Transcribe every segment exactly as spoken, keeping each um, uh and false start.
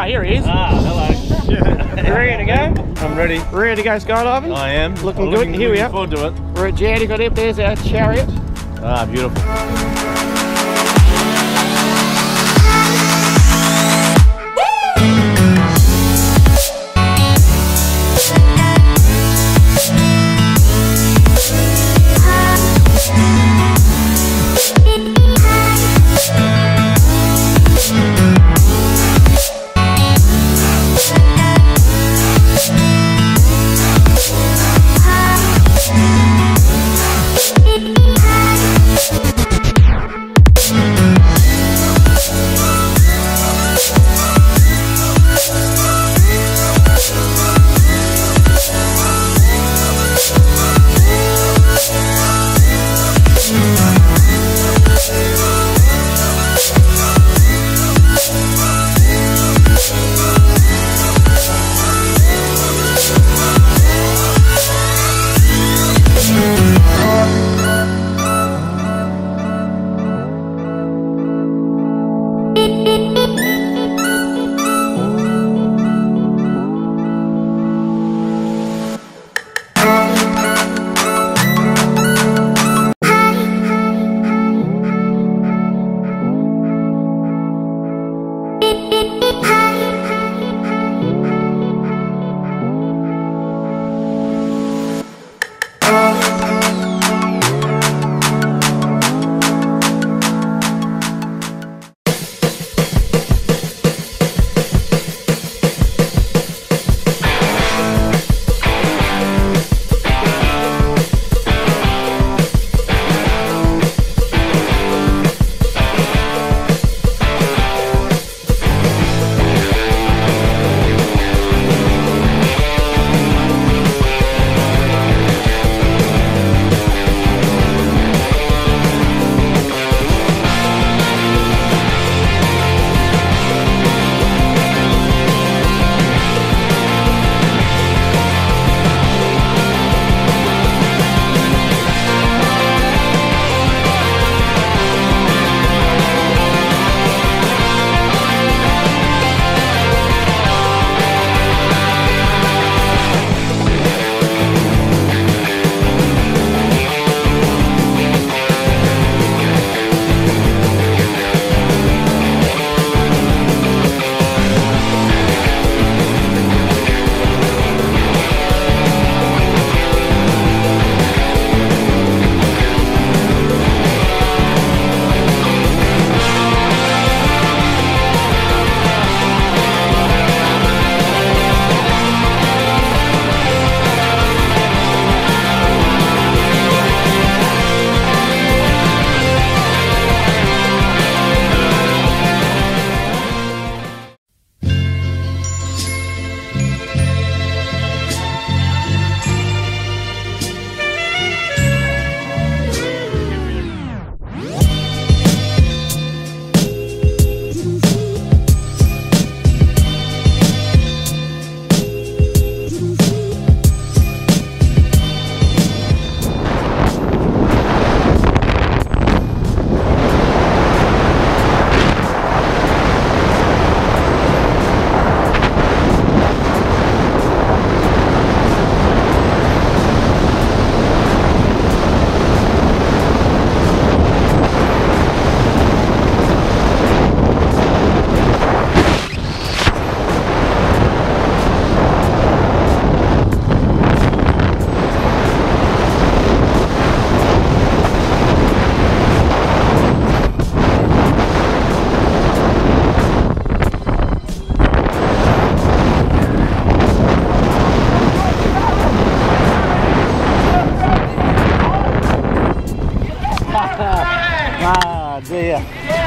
here he is. Ah, hello. Ready to go? I'm ready. Ready to go skydiving? I am. Looking I'm good. Looking, Here we looking are. forward to it. We're at Jad, got up, there's our chariot. Ah, beautiful. Ah, dear.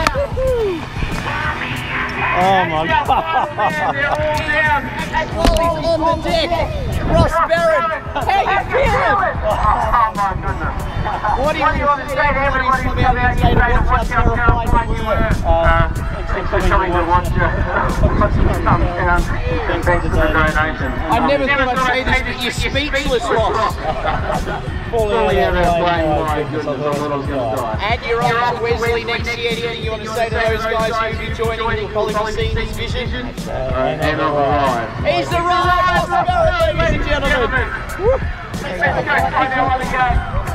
Oh my God. Wally's on the deck. Ross Barron, how you feeling? Oh my goodness. What do you want to say to everybody who's come out here today to watch how terrifying we were? Uh, Thanks for coming to watch, uh, watch us come down, and thanks for the donation. I never thought I'd say this, but you're speechless, Ross. Fully out of our brain, my goodness, I thought I was going to die. And you're off to Wesley next year. Anything you want to say to those guys who will be joining who will probably be seeing this vision? And I've arrived. He's arrived, Ross Barrett, ladies and gentlemen. Let's go, find out what we got.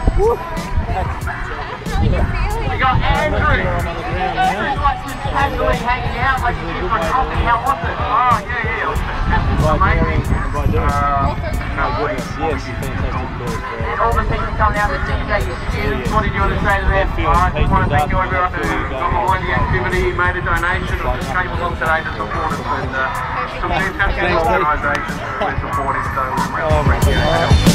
We got Andrew. Andrew's like just casually hanging out like he's here for a coffee. How was it? Oh, yeah, yeah. Amazing. Uh, Oh goodness, yes, fantastic course. and all the people coming out to see your students, what did you want to say to them? I just want to thank you everyone who got behind the activity, made a donation, or just came along today to support us. And uh, some fantastic organisations we're supporting, so we really appreciate it.